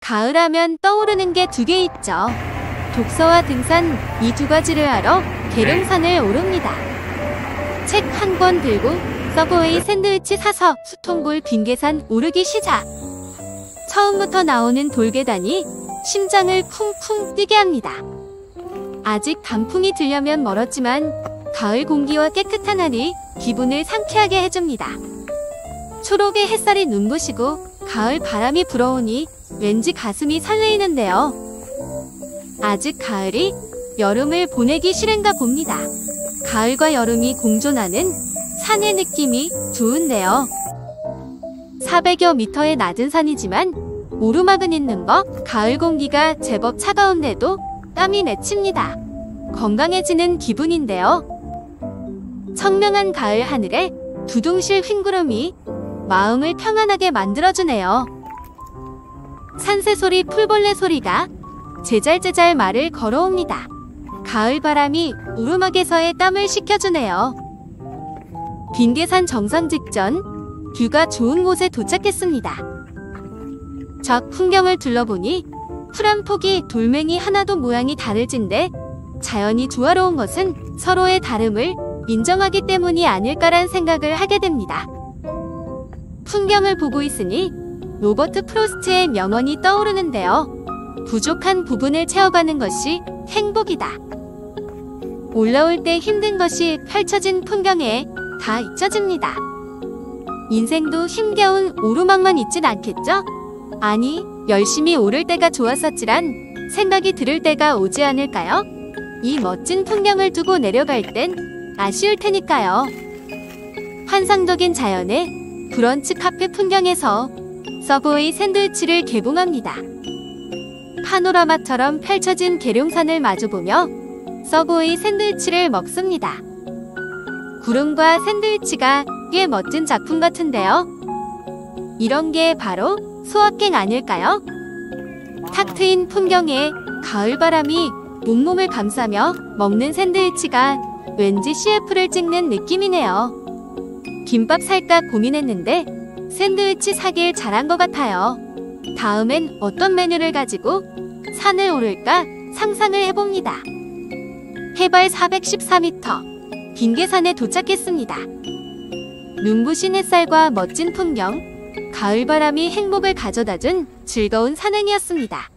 가을하면 떠오르는 게 두 개 있죠. 독서와 등산, 이 두 가지를 하러 계룡산을 오릅니다. 책 한 권 들고 서브웨이 샌드위치 사서 수통골 빙계산 오르기 시작. 처음부터 나오는 돌계단이 심장을 쿵쿵 뛰게 합니다. 아직 단풍이 들려면 멀었지만 가을 공기와 깨끗한 하늘이 기분을 상쾌하게 해줍니다. 초록의 햇살이 눈부시고 가을 바람이 불어오니 왠지 가슴이 설레이는데요. 아직 가을이 여름을 보내기 싫은가 봅니다. 가을과 여름이 공존하는 산의 느낌이 좋은데요. 400여 미터의 낮은 산이지만 오르막은 있는 거, 가을 공기가 제법 차가운데도 땀이 맺힙니다. 건강해지는 기분인데요. 청명한 가을 하늘에 두둥실 흰구름이 마음을 평안하게 만들어주네요. 산새소리, 풀벌레 소리가 제잘제잘 말을 걸어옵니다. 가을 바람이 오르막에서의 땀을 식혀주네요. 빙계산 정상 직전, 뷰가 좋은 곳에 도착했습니다. 저 풍경을 둘러보니 푸른 폭이 돌멩이 하나도 모양이 다를진데 자연이 조화로운 것은 서로의 다름을 인정하기 때문이 아닐까란 생각을 하게 됩니다. 풍경을 보고 있으니 로버트 프로스트의 명언이 떠오르는데요. 부족한 부분을 채워가는 것이 행복이다. 올라올 때 힘든 것이 펼쳐진 풍경에 다 잊혀집니다. 인생도 힘겨운 오르막만 있진 않겠죠? 아니, 열심히 오를 때가 좋았었지란 생각이 들을 때가 오지 않을까요? 이 멋진 풍경을 두고 내려갈 땐 아쉬울 테니까요. 환상적인 자연의 브런치 카페 풍경에서 서브웨이 샌드위치를 개봉합니다. 파노라마처럼 펼쳐진 계룡산을 마주보며 서브웨이 샌드위치를 먹습니다. 구름과 샌드위치가 꽤 멋진 작품 같은데요. 이런 게 바로 소확행 아닐까요? 탁 트인 풍경에 가을바람이 온몸을 감싸며 먹는 샌드위치가 왠지 CF를 찍는 느낌이네요. 김밥 살까 고민했는데 샌드위치 사길 잘한 것 같아요. 다음엔 어떤 메뉴를 가지고 산을 오를까 상상을 해봅니다. 해발 414m, 빙계산에 도착했습니다. 눈부신 햇살과 멋진 풍경, 가을바람이 행복을 가져다준 즐거운 산행이었습니다.